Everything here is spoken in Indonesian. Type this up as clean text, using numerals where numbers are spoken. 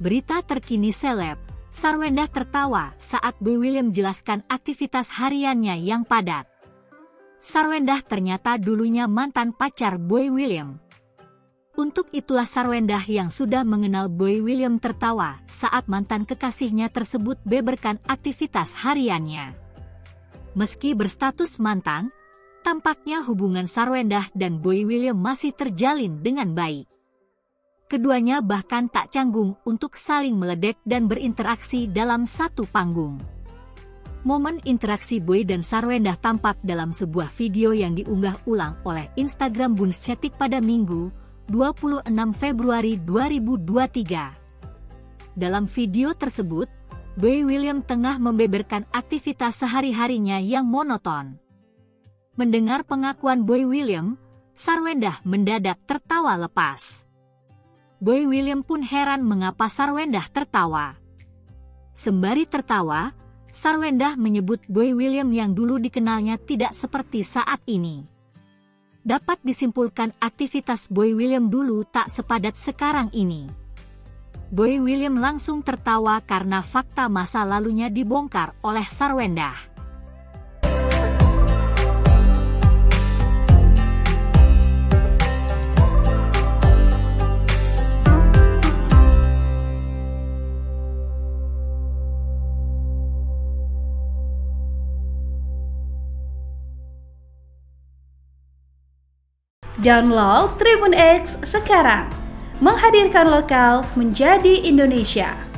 Berita terkini seleb, Sarwendah tertawa saat Boy William jelaskan aktivitas hariannya yang padat. Sarwendah ternyata dulunya mantan pacar Boy William. Untuk itulah Sarwendah yang sudah mengenal Boy William tertawa saat mantan kekasihnya tersebut beberkan aktivitas hariannya. Meski berstatus mantan, tampaknya hubungan Sarwendah dan Boy William masih terjalin dengan baik. Keduanya bahkan tak canggung untuk saling meledek dan berinteraksi dalam satu panggung. Momen interaksi Boy dan Sarwendah tampak dalam sebuah video yang diunggah ulang oleh Instagram Bunsetik pada Minggu, 26 Februari 2023. Dalam video tersebut, Boy William tengah membeberkan aktivitas sehari-harinya yang monoton. Mendengar pengakuan Boy William, Sarwendah mendadak tertawa lepas. Boy William pun heran mengapa Sarwendah tertawa. Sembari tertawa, Sarwendah menyebut Boy William yang dulu dikenalnya tidak seperti saat ini. Dapat disimpulkan aktivitas Boy William dulu tak sepadat sekarang ini. Boy William langsung tertawa karena fakta masa lalunya dibongkar oleh Sarwendah. Download Tribun X sekarang, menghadirkan lokal menjadi Indonesia.